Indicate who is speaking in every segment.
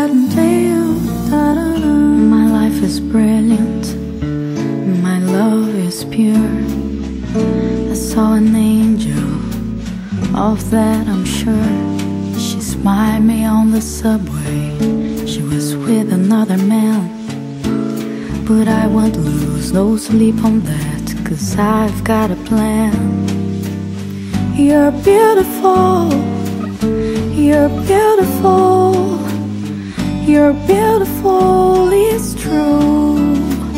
Speaker 1: certain day. My life is brilliant, my love is pure. I saw an angel, of that I'm sure. She smiled me on the subway, she was with another man. But I won't lose no sleep on that, 'cause I've got a plan. You're beautiful, you're beautiful, you're beautiful, it's true.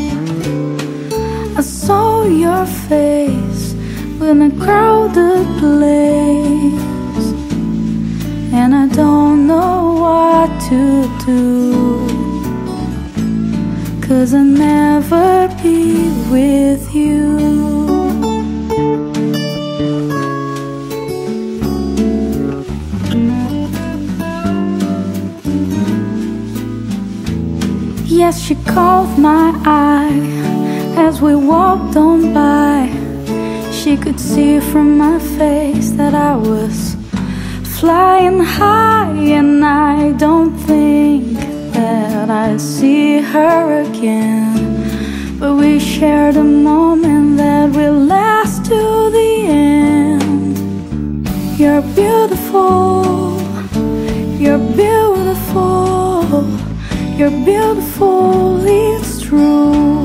Speaker 1: I saw your face in a crowded place, and I don't know what to do, 'cause I'll never be with you. Yes, she caught my eye as we walked on by. She could see from my face that I was flying high, and I don't think that I'll see her again. But we shared a moment that will last to the end. You're beautiful, you're beautiful, you're beautiful, it's true.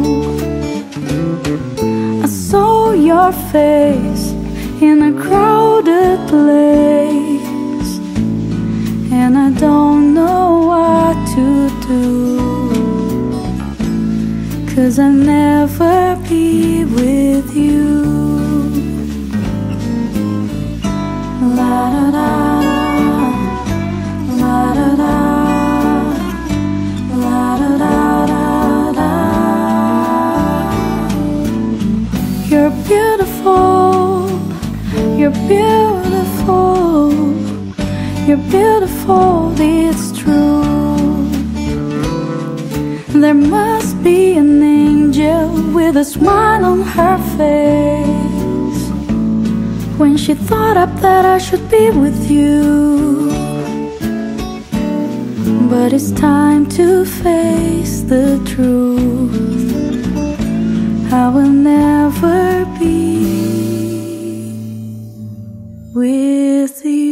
Speaker 1: I saw your face in a crowded place, and I don't know what to do, 'cause I'll never be with you. La da da, la da da. You're beautiful, you're beautiful, you're beautiful, it's true. There must be an angel with a smile on her face, when she thought up that I should be with you. But it's time to face the truth, I will never be with you.